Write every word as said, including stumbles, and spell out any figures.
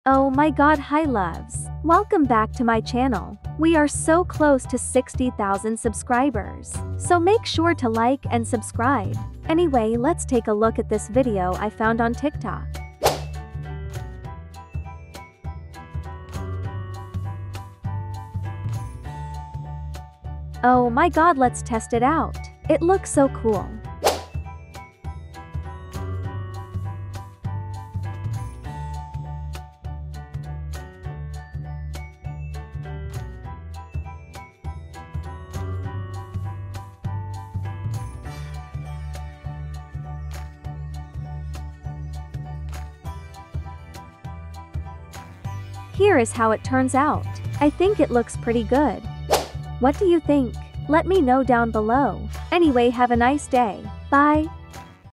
Oh my god, hi loves. Welcome back to my channel. We are so close to sixty thousand subscribers. So make sure to like and subscribe. Anyway, let's take a look at this video I found on TikTok. Oh my god, let's test it out. It looks so cool. Here is how it turns out. I think it looks pretty good. What do you think? Let me know down below. Anyway, have a nice day. Bye.